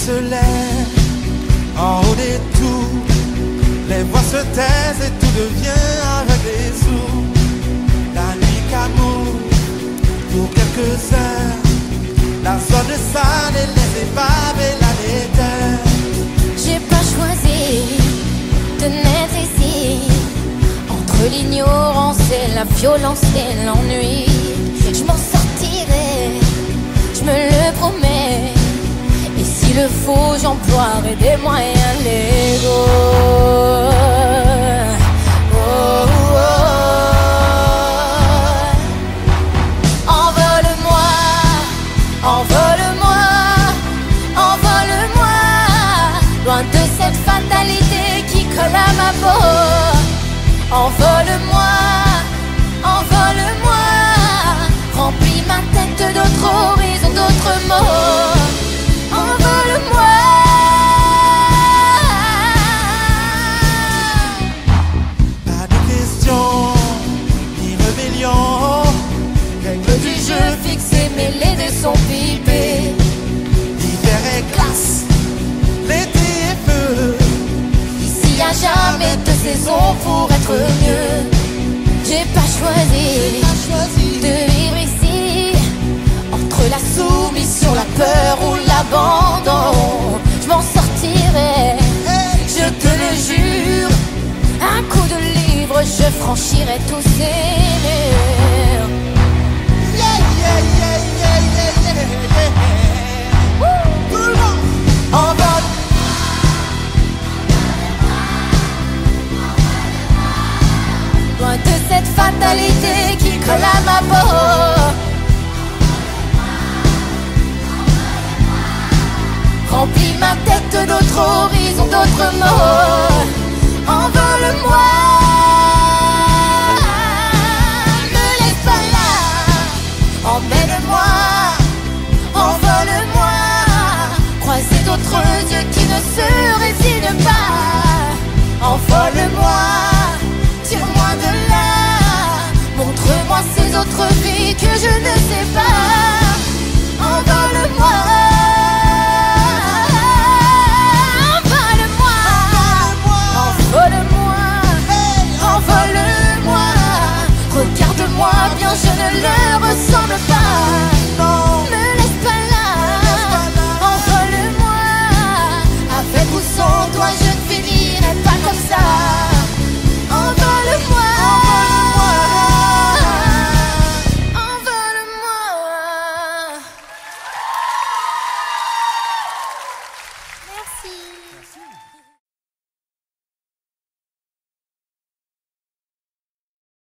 se lève en haut des tours, les voix se taisent et tout devient aveugle et sourd. La nuit qu'amour pour quelques heures, la zone sale et les épaves et la laideur. J'ai pas choisi de naître ici, entre l'ignorance et la violence et l'ennui. Je m'en sortirai, je me le promets. Et s'il le faut, j'emploierai des moyens légaux. Oh, oh, oh. Envole-moi, envole-moi, envole-moi, loin de cette fatalité qui colle à ma peau. Envole-moi, envole-moi, remplis ma tête d'autres horizons, d'autres mots. Envole-moi. Pas de questions, ni rébellion, règle Du jeu fixé, mais les dés sont pipés. l'hiver est glace, l'été est feu. Ici y a jamais de saison pour être mieux. J'ai pas choisi de vivre ici, entre la soumission, la peur ou l'abandon. Je m'en sortirai, je te le jure. Un coup de livre, je franchirai tous ces murs. Yeah, yeah, yeah, yeah, yeah, yeah, yeah. Tout le monde envole. Loin de cette fatalité qui colle à ma peau. Remplis ma tête d'autres horizons, d'autres mots. Envole-moi, me laisse pas là. Emmène-moi, envole-moi. Croiser d'autres yeux qui ne se résignent pas. Envole-moi, tire-moi de là. Montre-moi ces autres vies que je ne sais pas. Envole-moi. Envole-moi, envole-moi. Regarde-moi bien, je ne leur ressemble pas. Non, Me laisse pas là. Envole-moi. Avec ou sans toi, je ne finirai pas comme ça. Envole-moi, envole-moi. Merci.